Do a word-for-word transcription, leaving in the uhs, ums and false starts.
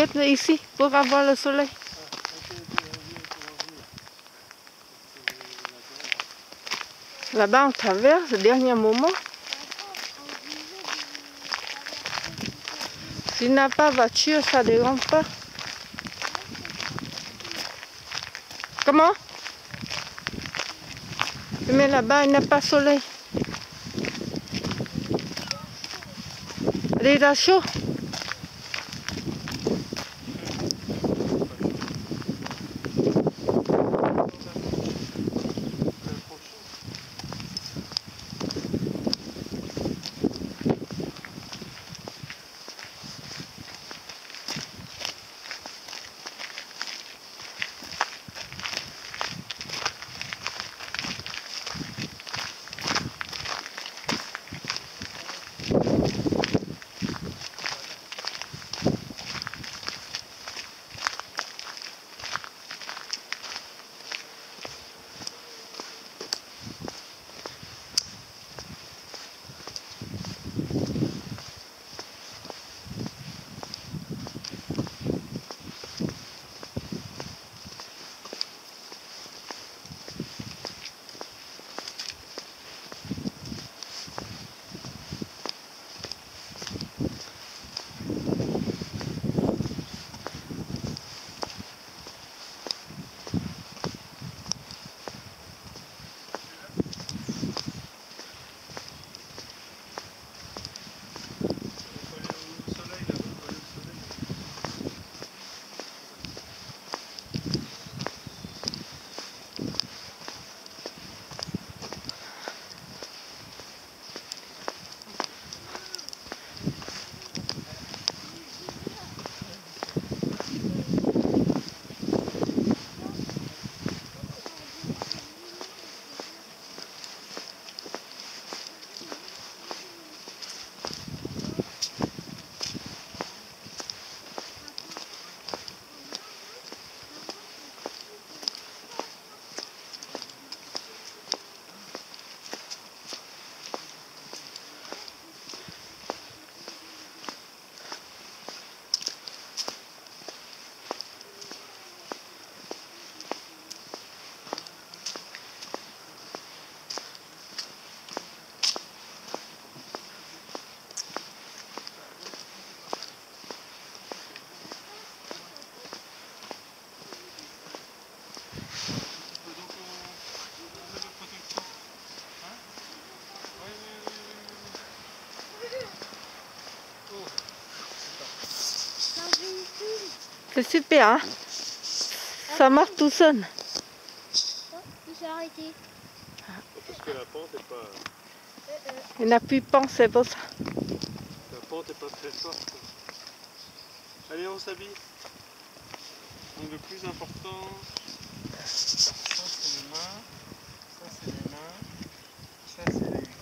viens ici pour avoir le soleil. Là-bas, on traverse au dernier moment. S'il n'a pas de voiture, ça ne dérange pas. Comment? Mais là-bas, il n'y a pas de soleil. Il est chaud. C'est super, hein? Ça marche tout seul. Oh, il s'est arrêté. Parce que la pente est pas... Il n'a plus de pente, c'est pour ça. La pente est pas très forte. Allez, on s'habille. Donc le plus important, ça c'est les mains, ça c'est les mains, ça c'est les